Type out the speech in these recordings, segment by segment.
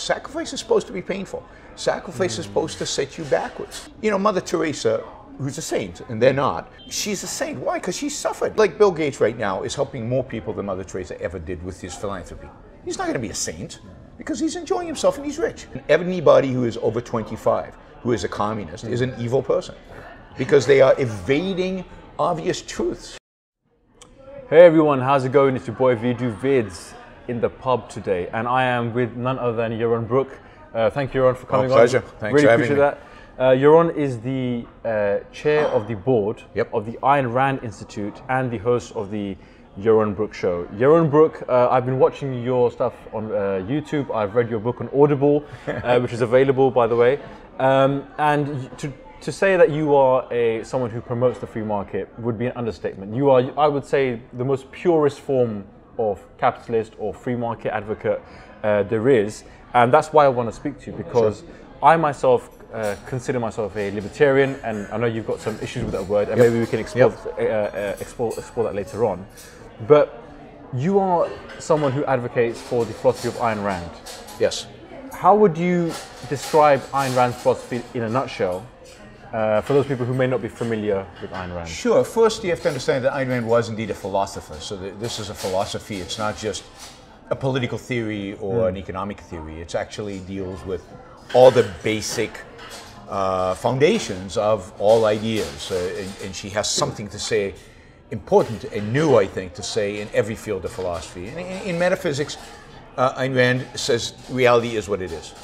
Sacrifice is supposed to be painful. Sacrifice is supposed to set you backwards. You know, Mother Teresa, who's a saint, and they're not, she's a saint. Why? Because she suffered. Like Bill Gates right now is helping more people than Mother Teresa ever did with his philanthropy. He's not going to be a saint because he's enjoying himself and he's rich. And anybody who is over 25, who is a communist, is an evil person because they are evading obvious truths. Hey everyone, how's it going? It's your boy Vidu Vids in the pub today, and I am with none other than Yaron Brook. Thank you, Yaron, for coming on. Pleasure. Thanks really for having appreciate that. Yaron is the chair of the board Yep. of the Ayn Rand Institute and the host of the Yaron Brook Show. Yaron Brook, I've been watching your stuff on YouTube. I've read your book on Audible, which is available, by the way. And to say that you are someone who promotes the free market would be an understatement. You are, I would say, the most purest form of capitalist or free market advocate there is. And that's why I want to speak to you, because I myself consider myself a libertarian, and I know you've got some issues with that word, and maybe we can explore that later on. But you are someone who advocates for the philosophy of Ayn Rand. Yes. How would you describe Ayn Rand's philosophy in a nutshell for those people who may not be familiar with Ayn Rand? Sure. First, you have to understand that Ayn Rand was indeed a philosopher. So this is a philosophy. It's not just a political theory or an economic theory. It actually deals with all the basic foundations of all ideas. And she has something to say, important and new, I think, to say in every field of philosophy. In metaphysics, Ayn Rand says reality is what it is.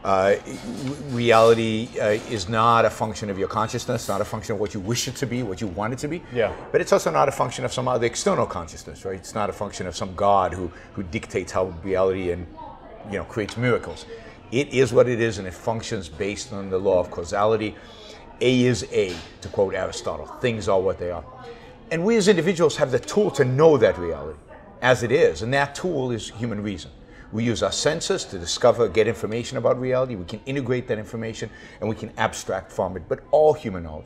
Reality is not a function of your consciousness, not a function of what you wish it to be, what you want it to be. Yeah. But it's also not a function of some other external consciousness, right? It's not a function of some God who dictates how reality and creates miracles. It is what it is, and it functions based on the law of causality. A is A, to quote Aristotle. Things are what they are. And we as individuals have the tool to know that reality as it is, and that tool is human reason. We use our senses to discover, get information about reality. We can integrate that information, and we can abstract from it. But all human knowledge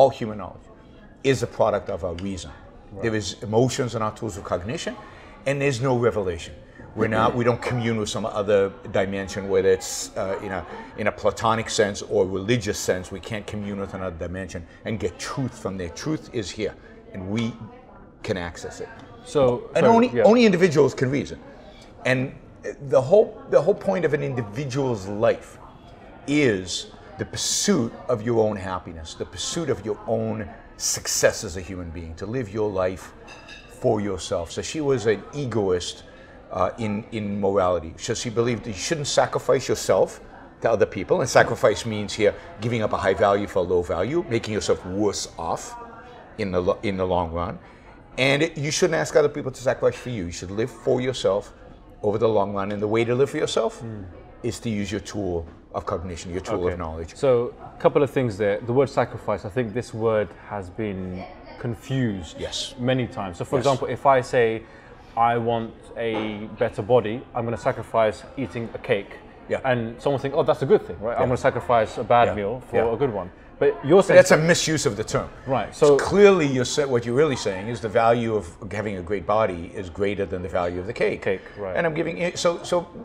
is a product of our reason. Right. There is emotions in our tools of cognition, and there's no revelation. We don't commune with some other dimension, whether it's in a Platonic sense or religious sense. We can't commune with another dimension and get truth from there. Truth is here, and we can access it. Only individuals can reason. And the whole point of an individual's life is the pursuit of your own happiness, the pursuit of your own success as a human being, to live your life for yourself. So she was an egoist in morality. So she believed that you shouldn't sacrifice yourself to other people, and sacrifice means here giving up a high value for a low value, making yourself worse off in the long run. And you shouldn't ask other people to sacrifice for you. You should live for yourself over the long run. And the way to live for yourself is to use your tool of cognition, your tool of knowledge. So a couple of things there. The word sacrifice, I think this word has been confused many times. So for example, if I say I want a better body, I'm going to sacrifice eating a cake. Yeah. And someone thinks, oh, that's a good thing, right? Yeah. I'm going to sacrifice a bad meal for a good one. But you're saying that's a misuse of the term. Right. So clearly, what you're really saying is the value of having a great body is greater than the value of the cake. Right. And I'm giving it. So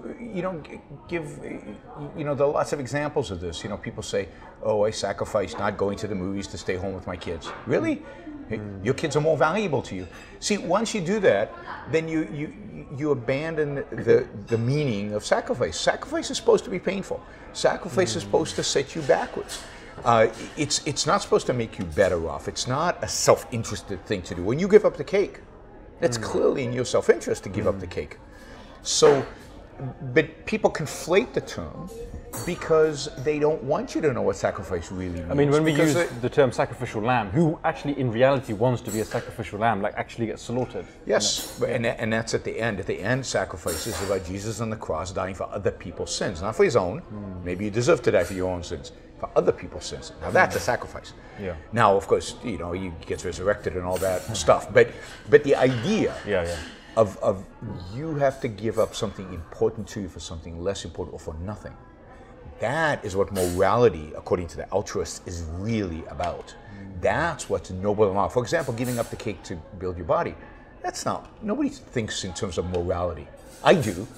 give there are lots of examples of this. People say, oh, I sacrificed not going to the movies to stay home with my kids. Really? Your kids are more valuable to you. See, once you do that, then you abandon the meaning of sacrifice. Sacrifice is supposed to be painful. Sacrifice is supposed to set you backwards. It's not supposed to make you better off. It's not a self-interested thing to do. When you give up the cake, that's clearly in your self-interest to give up the cake. So, but people conflate the term because they don't want you to know what sacrifice really means. I mean, when we use the term sacrificial lamb, who actually in reality wants to be a sacrificial lamb, like actually gets slaughtered? Yes, and that's at the end. At the end, sacrifice is about Jesus on the cross dying for other people's sins, not for his own. Maybe you deserve to die for your own sins, for other people's sins. Now that's a sacrifice. Yeah. Now, of course, he gets resurrected and all that stuff. But the idea of you have to give up something important to you for something less important or for nothing. That is what morality, according to the altruists, is really about. That's what's noble and wrong. For example, giving up the cake to build your body. That's not, nobody thinks in terms of morality. I do,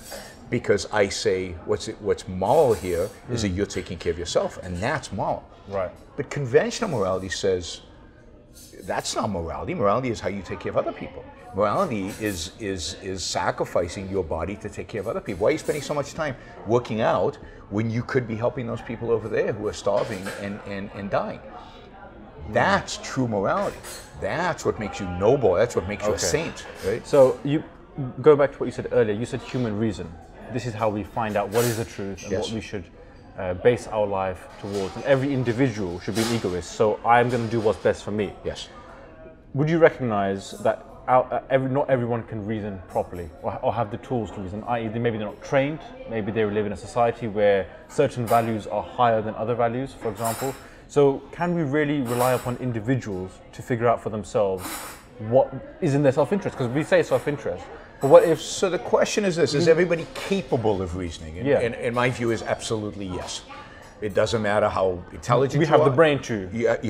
because I say what's moral here is that you're taking care of yourself, and that's moral. Right. But conventional morality says that's not morality. Morality is how you take care of other people. Morality is sacrificing your body to take care of other people. Why are you spending so much time working out when you could be helping those people over there who are starving and dying? That's true morality. That's what makes you noble. That's what makes you a saint, right? So you go back to what you said earlier. You said human reason. This is how we find out what is the truth and what we should base our life towards. And every individual should be an egoist. So I'm going to do what's best for me. Yes. Would you recognize that not everyone can reason properly or have the tools to reason, i.e. maybe they're not trained, maybe they live in a society where certain values are higher than other values, for example. So can we really rely upon individuals to figure out for themselves what is in their self-interest? Because we say self-interest, but what if... So the question is this, is everybody capable of reasoning? And my view is absolutely yes. It doesn't matter how intelligent we you have are. the brain too.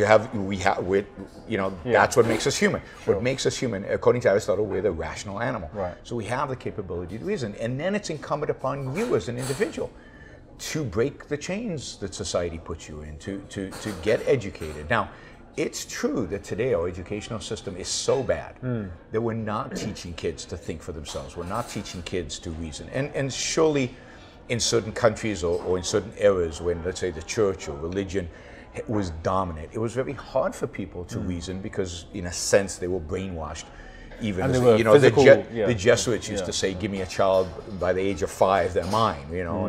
That's what makes us human. Sure. What makes us human, according to Aristotle, we're the rational animal. Right. So we have the capability to reason. And then it's incumbent upon you as an individual to break the chains that society puts you in, to get educated. Now, it's true that today our educational system is so bad that we're not teaching kids to think for themselves. We're not teaching kids to reason. And surely in certain countries or in certain eras when, let's say, the church or religion was dominant, it was very hard for people to reason because, in a sense, they were brainwashed. Even and as, the Jesuits used to say, "Give me a child by the age of 5, they're mine."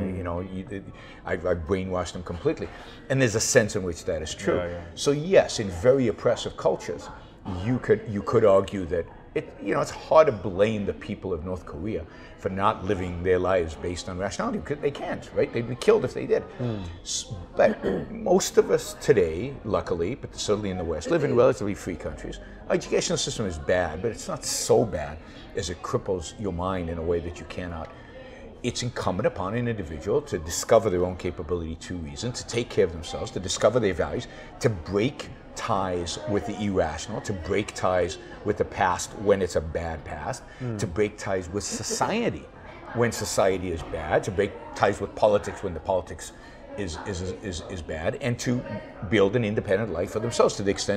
I've brainwashed them completely, and there's a sense in which that is true. So yes, in very oppressive cultures, you could argue that it's hard to blame the people of North Korea for not living their lives based on rationality, because they can't, right? They'd be killed if they did. But most of us today, luckily, but certainly in the West, live in relatively free countries. Our educational system is bad, but it's not so bad as it cripples your mind in a way that you cannot. It's incumbent upon an individual to discover their own capability to reason, to take care of themselves, to discover their values, to break ties with the irrational, to break ties with the past when it's a bad past, to break ties with society when society is bad, to break ties with politics when the politics is bad, and to build an independent life for themselves to the extent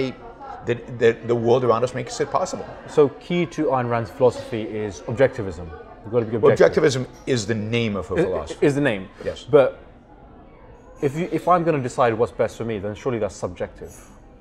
that the world around us makes it possible. So key to Ayn Rand's philosophy is objectivism. You've got to be objective. Objectivism is the name of her philosophy. Is the name. Yes. But if I'm going to decide what's best for me, then surely that's subjective.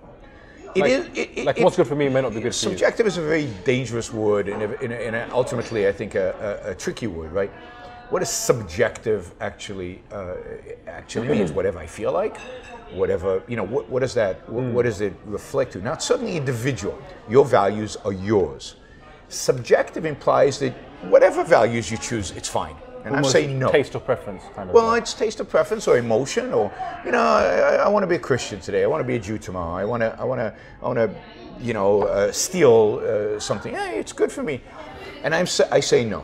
What's good for me may not be good for you. Subjective is a very dangerous word, and ultimately, I think, a tricky word, right? What does subjective actually means? Whatever I feel like, whatever, what does that? What does it reflect to? Now, it's certainly individual. Your values are yours. Subjective implies that whatever values you choose, it's fine. And I'm saying no. Taste or preference, kind of. Well, it's taste or preference or emotion, or I want to be a Christian today. I want to be a Jew tomorrow. I want to steal something. Hey, it's good for me, and I say no.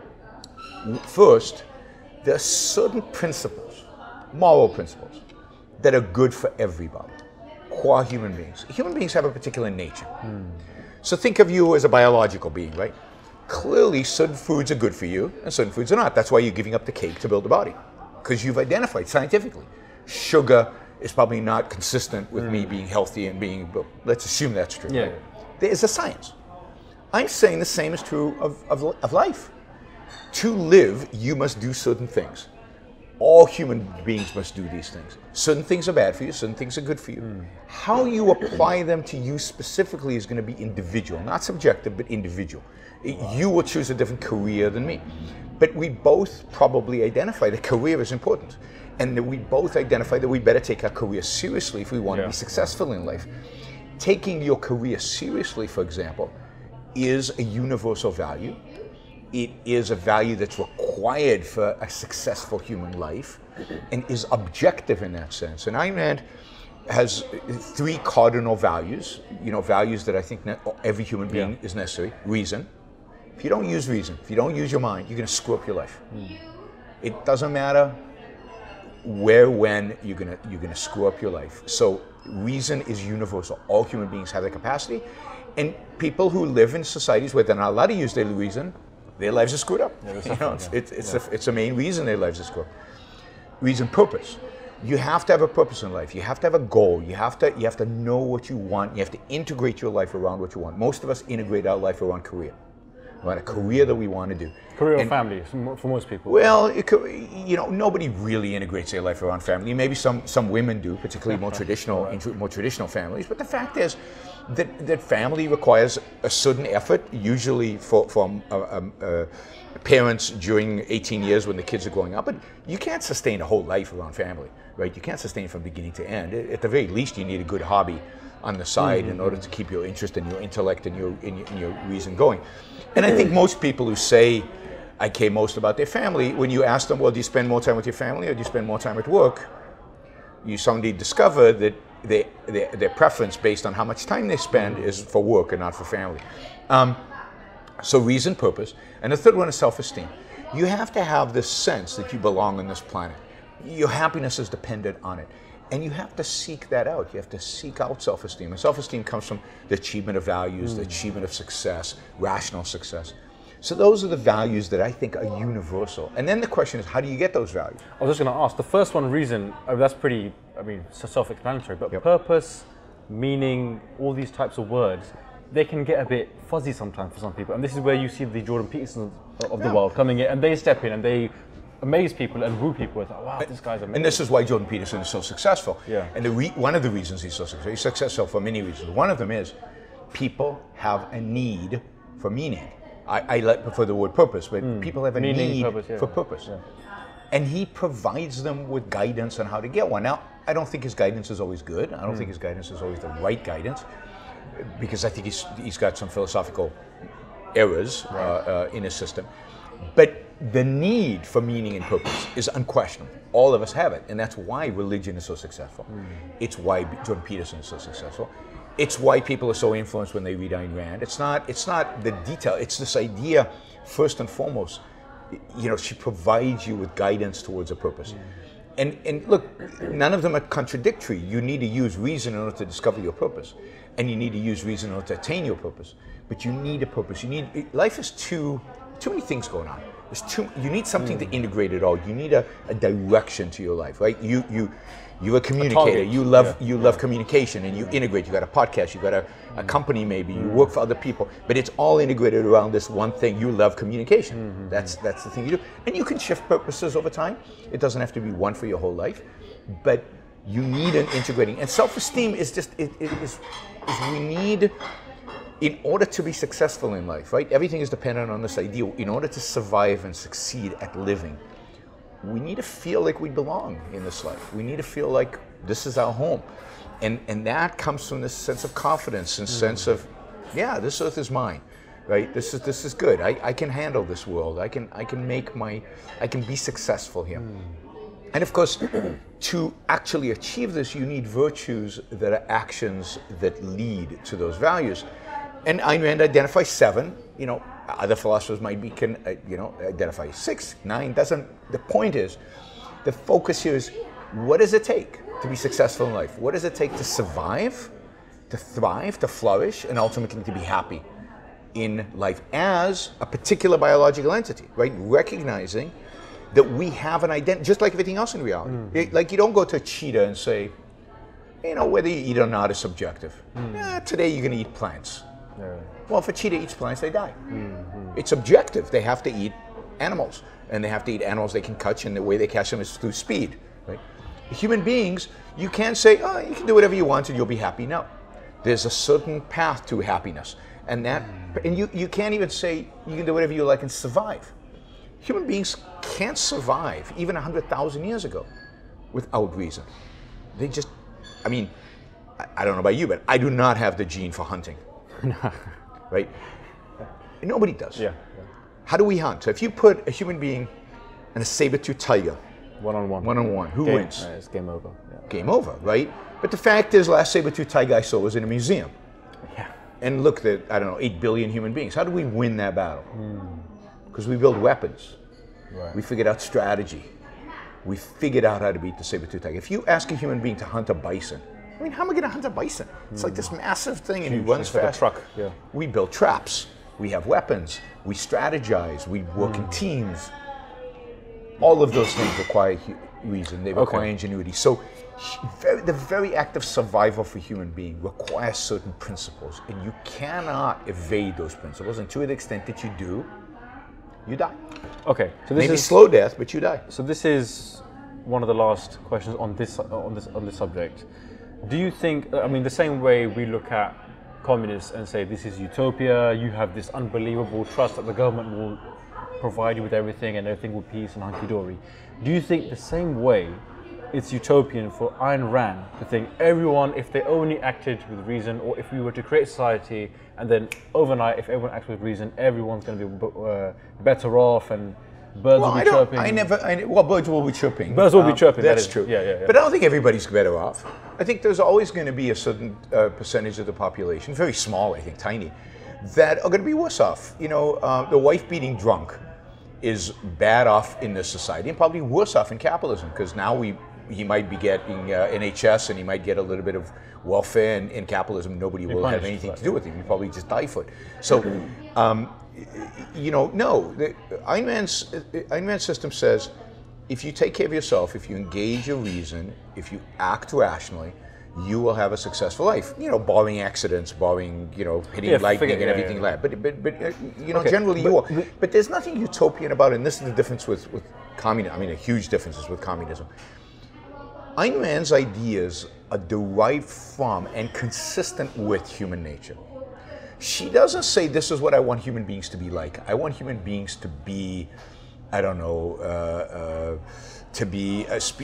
First, there are certain principles, moral principles, that are good for everybody, qua human beings. Human beings have a particular nature. So think of you as a biological being, right? Clearly, certain foods are good for you, and certain foods are not. That's why you're giving up the cake to build a body, because you've identified scientifically. Sugar is probably not consistent with me being healthy and being, but let's assume that's true. Yeah. Right? There is a science. I'm saying the same is true of life. To live, you must do certain things. All human beings must do these things. Certain things are bad for you, certain things are good for you. How you apply them to you specifically is going to be individual, not subjective, but individual. You will choose a different career than me. But we both probably identify that career is important, and that we both identify that we better take our career seriously if we want to be successful in life. Taking your career seriously, for example, is a universal value. It is a value that's required for a successful human life and is objective in that sense. And Ayn Rand has 3 cardinal values, values that I think every human being is necessary. Reason. If you don't use reason, if you don't use your mind, you're going to screw up your life. It doesn't matter where, when, you're going to screw up your life. So reason is universal. All human beings have that capacity. And people who live in societies where they're not allowed to use their reason their lives are screwed up. It's a main reason their lives are screwed up. Reason, purpose. You have to have a purpose in life. You have to have a goal. You have to know what you want. You have to integrate your life around what you want. Most of us integrate our life around career. Around a career that we want to do. Career or family for most people. Well, nobody really integrates their life around family. Maybe some women do, particularly more traditional families. But the fact is that family requires a certain effort, usually from parents during 18 years when the kids are growing up. But you can't sustain a whole life around family, right? You can't sustain it from beginning to end. At the very least, you need a good hobby on the side in order to keep your interest and your intellect and your reason going. And I think most people who say, I care most about their family, when you ask them, well, do you spend more time with your family or do you spend more time at work? You suddenly discover that their preference based on how much time they spend is for work and not for family. So reason, purpose. And the third one is self-esteem. You have to have this sense that you belong on this planet. Your happiness is dependent on it. And you have to seek that out. You have to seek out self-esteem. And self-esteem comes from the achievement of values, the achievement of success, rational success. So those are the values that I think are universal. And then the question is, how do you get those values? I was just going to ask, the first one, reason, that's pretty, self-explanatory, but purpose, meaning, all these types of words, they can get a bit fuzzy sometimes for some people. And this is where you see the Jordan Petersons of the world coming in, and they step in and they amaze people and woo people. It's like, wow, this guy's amazing. And this is why Jordan Peterson is so successful. Yeah. And one of the reasons he's so successful, he's successful for many reasons. One of them is people have a need for meaning. I prefer the word purpose, but people have a need for purpose. Yeah. And he provides them with guidance on how to get one. Now, I don't think his guidance is always good. I don't think his guidance is always the right guidance, because I think he's got some philosophical errors in his system. But the need for meaning and purpose is unquestionable. All of us have it, and that's why religion is so successful. It's why Jordan Peterson is so successful. It's why people are so influenced when they read Ayn Rand. It's not the detail. It's this idea, first and foremost. She provides you with guidance towards a purpose. And look, none of them are contradictory. You need to use reason in order to discover your purpose, and you need to use reason in order to attain your purpose. But you need a purpose. Life is too many things going on. You need something to integrate it all. You need a direction to your life, right? You're a communicator. You love communication, and you integrate. You got a podcast. You got a company, maybe. You work for other people, but it's all integrated around this one thing. You love communication. That's the thing you do, and you can shift purposes over time. It doesn't have to be one for your whole life, but you need an integrating. And self-esteem is just we need. In order to be successful in life, right? Everything is dependent on this idea. In order to survive and succeed at living, we need to feel like we belong in this life. We need to feel like this is our home. And that comes from this sense of confidence and sense of, this earth is mine, right? This is good. I can handle this world. I can be successful here. And of course, to actually achieve this, you need virtues that are actions that lead to those values. And Ayn Rand identifies 7. Other philosophers can identify 6, 9. The point is, the focus here is, what does it take to be successful in life? What does it take to survive, to thrive, to flourish, and ultimately to be happy in life as a particular biological entity, right? Recognizing that we have an identity, just like everything else in reality. Like, you don't go to a cheetah and say, whether you eat or not is subjective. Today you're going to eat plants. Well, if a cheetah eats plants, they die. It's objective. They have to eat animals, and they have to eat animals they can catch, and the way they catch them is through speed. Right? Human beings, you can't say, you can do whatever you want and you'll be happy. No, there's a certain path to happiness, and you can't even say you can do whatever you like and survive. Human beings can't survive even 100,000 years ago without reason. They just, I don't know about you, but I do not have the gene for hunting. Right? Nobody does. Yeah. How do we hunt? So if you put a human being and a saber-toothed tiger, one-on-one, who wins? It's game over. Yeah. Game over, right? But the fact is, last saber-toothed tiger I saw was in a museum. Yeah. And look, 8 billion human beings. How do we win that battle? Because we build weapons. Right. We figured out strategy. We figured out how to beat the saber-toothed tiger. If you ask a human being to hunt a bison, how am I going to hunt a bison? It's like this massive thing, and he runs fast. Like a truck. Yeah. We build traps. we have weapons, we strategize, we work in teams. All of those things require reason, they require ingenuity. So the very act of survival for human being requires certain principles, and you cannot evade those principles, and to the extent that you do, you die. Okay, so this Maybe is slow death, but you die. So this is one of the last questions on this subject. Do you think? I mean, the same way we look at communists and say this is utopia, you have this unbelievable trust that the government will provide you with everything and everything will peace and hunky-dory. Do you think the same way it's utopian for Ayn Rand to think everyone, if they only acted with reason, or if we were to create society and then overnight, if everyone acts with reason, everyone's going to be better off and birds will be chirping? Well, birds will be chirping. Birds will be chirping. That's true. Yeah. But I don't think everybody's better off. I think there's always going to be a certain percentage of the population, very small, I think, tiny, that are going to be worse off. You know, the wife-beating drunk is bad off in this society and probably worse off in capitalism, because now he might be getting NHS and he might get a little bit of welfare, and in capitalism nobody will have anything to do with him. He'll probably just die for it. So, you know, no. Ayn Rand's system says if you take care of yourself, if you engage your reason, if you act rationally, you will have a successful life. You know, barring accidents, barring, you know, hitting lightning and everything like that. But you know, generally you will. But there's nothing utopian about it, and this is the difference with communism. I mean, a huge difference is with communism. Ayn Rand's ideas are derived from and consistent with human nature. She doesn't say this is what I want human beings to be like. I want human beings to be, I don't know, to be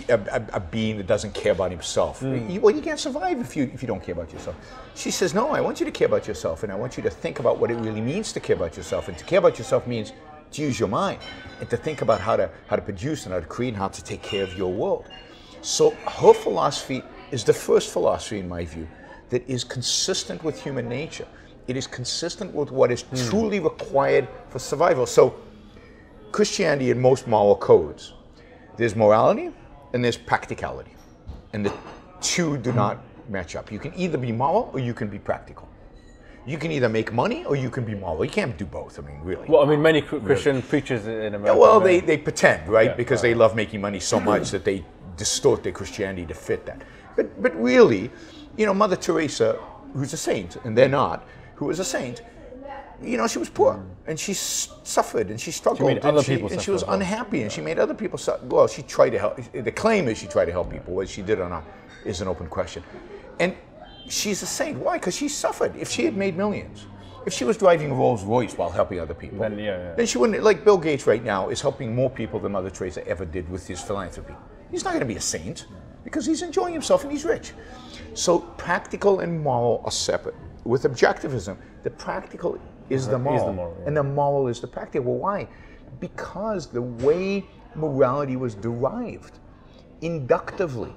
a being that doesn't care about himself. Well, you can't survive if you don't care about yourself. She says, no, I want you to care about yourself, and I want you to think about what it really means to care about yourself. And to care about yourself means to use your mind and to think about how to produce and how to create and how to take care of your world. So her philosophy is the first philosophy, in my view, that is consistent with human nature. It is consistent with what is truly required for survival. So Christianity and most moral codes, there's morality and there's practicality. And the two do not match up. You can either be moral or you can be practical. You can either make money or you can be moral. You can't do both, I mean, really. Well, I mean, many Christian preachers in America. Yeah, well, they pretend, right? Yeah, because they love making money so much that they distort their Christianity to fit that. But really, you know, Mother Teresa, who's a saint, and they're not, who was a saint, you know, she was poor, and she suffered, and she struggled, and she was unhappy, and she made other people suffer. Well, she tried to help. The claim is she tried to help people. Whether she did or not is an open question. And she's a saint. Why? Because she suffered. If she had made millions, if she was driving a Rolls Royce while helping other people, then she wouldn't. Like Bill Gates right now is helping more people than Mother Teresa ever did with his philanthropy. He's not going to be a saint because he's enjoying himself and he's rich. So practical and moral are separate. With objectivism, the practical is the moral, and the moral is the practical. Why? Because the way morality was derived inductively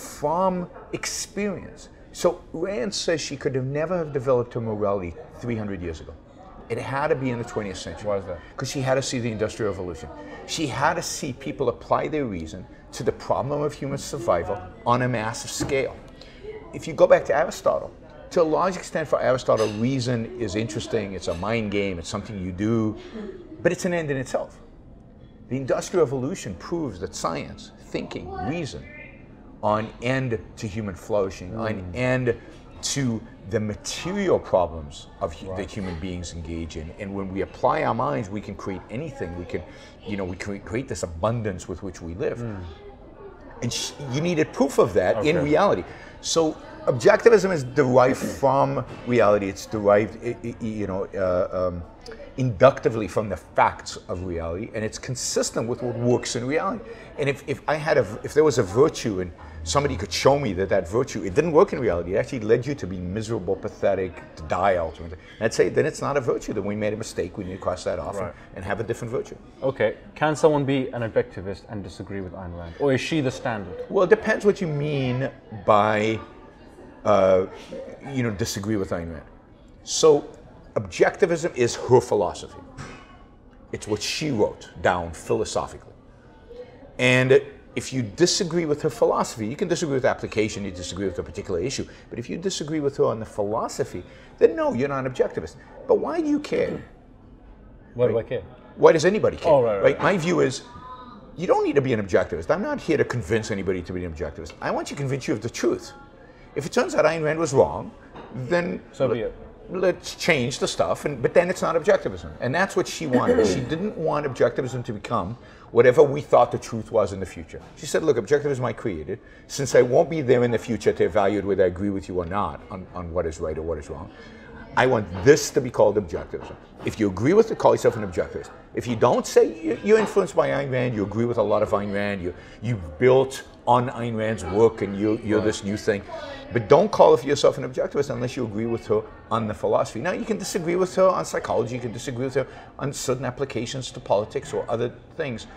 from experience. So Rand says she could have never have developed her morality 300 years ago. It had to be in the 20th century. Why is that? Because she had to see the Industrial Revolution. She had to see people apply their reason to the problem of human survival on a massive scale. If you go back to Aristotle, to a large extent for Aristotle, reason is interesting, it's a mind game, it's something you do, but it's an end in itself. The Industrial Revolution proves that science, thinking, reason, are an end to human flourishing, are an end to the material problems of that human beings engage in. And when we apply our minds, we can create anything. We can, you know, we can create this abundance with which we live. And you needed proof of that in reality. So objectivism is derived from reality. It's derived, you know, inductively from the facts of reality, and it's consistent with what works in reality. And if there was a virtue and somebody could show me that virtue, it didn't work in reality, it actually led you to be miserable, pathetic, to die ultimately, and I'd say then it's not a virtue, then we made a mistake, we need to cross that off and have a different virtue. Okay, can someone be an objectivist and disagree with Ayn Rand? Or is she the standard? Well, it depends what you mean by, you know, disagree with Ayn Rand. So, objectivism is her philosophy. It's what she wrote down philosophically. And if you disagree with her philosophy, you can disagree with application, you disagree with a particular issue, but if you disagree with her on the philosophy, then no, you're not an objectivist. But why do you care Why do I care? Why does anybody care? Oh, right. My view is, you don't need to be an objectivist. I'm not here to convince anybody to be an objectivist. I want to convince you of the truth. If it turns out Ayn Rand was wrong, then So be it. let's change the stuff. But then it's not objectivism. And that's what she wanted. She didn't want objectivism to become whatever we thought the truth was in the future. She said, look, objectivism I created. Since I won't be there in the future to evaluate whether I agree with you or not on what is right or what is wrong, I want this to be called objectivism. If you agree with it, call yourself an objectivist. If you don't, say you're influenced by Ayn Rand, you agree with a lot of Ayn Rand, you built on Ayn Rand's work and you're this new thing. But don't call yourself an objectivist unless you agree with her on the philosophy. Now, you can disagree with her on psychology, you can disagree with her on certain applications to politics or other things.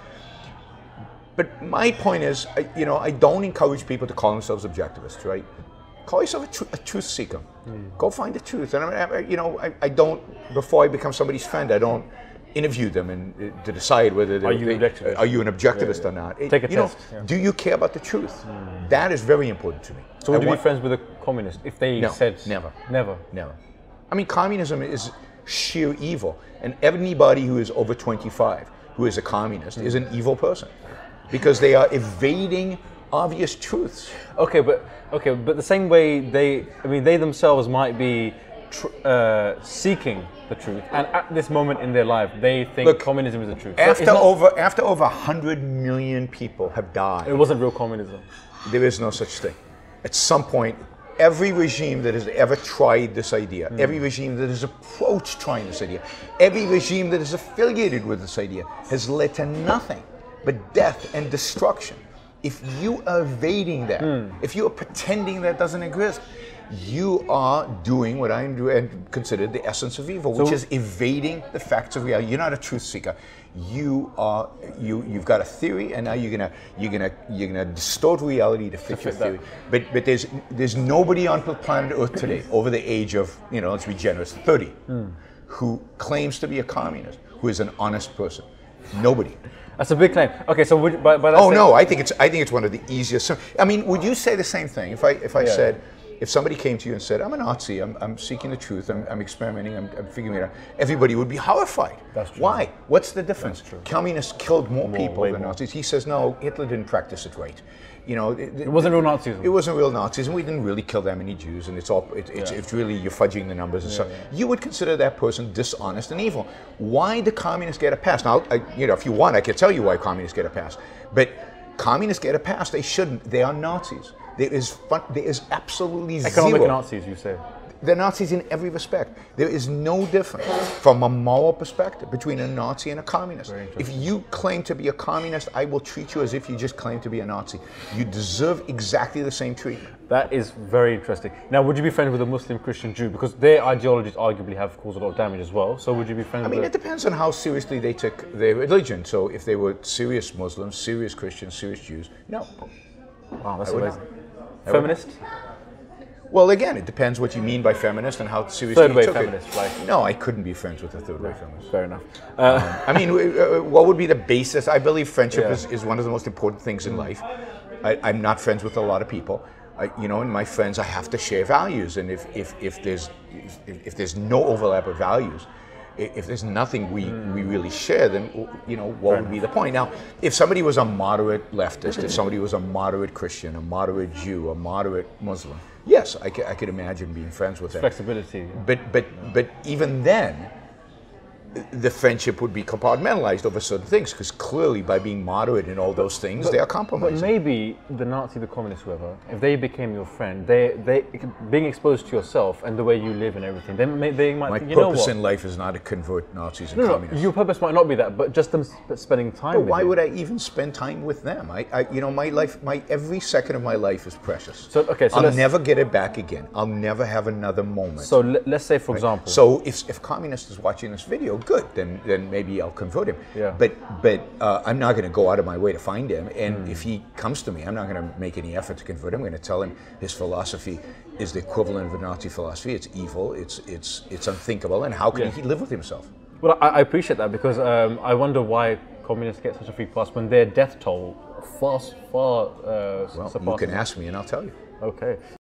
But my point is, I don't encourage people to call themselves objectivists, right? Call yourself a truth seeker. Go find the truth. And I don't, before I become somebody's friend, I don't interview them and to decide whether are you an objectivist or not. Take a test. Do you care about the truth? That is very important to me. So would you be friends with a communist if they said never? Never. I mean, communism is sheer evil, and anybody who is over 25 who is a communist is an evil person because they are evading obvious truths. Okay, but the same way they themselves might be seeking the truth, and at this moment in their life, they think communism is the truth. After over 100 million people have died, it wasn't real communism. There is no such thing. At some point, every regime that has ever tried this idea, every regime that has approached trying this idea, every regime that is affiliated with this idea has led to nothing but death and destruction. If you are evading that, if you are pretending that doesn't exist, you are doing what I consider the essence of evil, which is evading the facts of reality. You're not a truth seeker. You've got a theory, and now you're gonna distort reality to fit your theory. But there's nobody on the planet Earth today over the age of, let's be generous, 30, who claims to be a communist, who is an honest person. Nobody. That's a big claim. Okay, so by that I think it's one of the easiest. I mean, would you say the same thing if I said, if somebody came to you and said, I'm a Nazi, I'm seeking the truth, I'm experimenting, I'm figuring it out, everybody would be horrified. That's true. Why? What's the difference? Communists killed more people than Nazis. He says, no, Hitler didn't practice it right. It wasn't real Nazism. It wasn't real Nazism. We didn't really kill that many Jews, and it's really, you're fudging the numbers and stuff. You would consider that person dishonest and evil. Why do communists get a pass? Now, if you want, I can tell you why communists get a pass. But communists get a pass. They shouldn't. They are Nazis. There is absolutely economic zero. Nazis, you say? They're Nazis in every respect. There is no difference from a moral perspective between a Nazi and a communist. If you claim to be a communist, I will treat you as if you just claim to be a Nazi. You deserve exactly the same treatment. That is very interesting. Now, would you be friends with a Muslim, Christian, Jew? Because their ideologies arguably have caused a lot of damage as well. So would you be friends with it depends on how seriously they took their religion. So if they were serious Muslims, serious Christians, serious Jews, no. Wow, that's amazing. Feminist? Well, again, it depends what you mean by feminist and how seriously you took feminist, it. like. No, I couldn't be friends with a third-way feminist. Fair enough. What would be the basis? I believe friendship is one of the most important things in life. I'm not friends with a lot of people. In my friends, I have to share values, and if there's no overlap of values, if there's nothing we really share, then what would be the point? Now, if somebody was a moderate leftist, if somebody was a moderate Christian, a moderate Jew, a moderate Muslim, yes, I could imagine being friends with them. Flexibility. But even then, the friendship would be compartmentalized over certain things, because clearly by being moderate in all those things, they are compromising. But maybe the Nazi, the communist, whoever, if they became your friend, they being exposed to yourself and the way you live and everything, they might. My purpose in life is not to convert Nazis and communists. Your purpose might not be that, but just them spending time. But with why you. would I even spend time with them? My life, every second of my life is precious. So I'll never get it back again. I'll never have another moment. So let's say, for example. So if communist is watching this video, good. Then maybe I'll convert him. Yeah. But I'm not going to go out of my way to find him. And if he comes to me, I'm not going to make any effort to convert him. I'm going to tell him his philosophy is the equivalent of a Nazi philosophy. It's evil. It's unthinkable. And how can he live with himself? Well, I appreciate that, because I wonder why communists get such a free pass when their death toll far surpasses. Well, you can ask me and I'll tell you. Okay.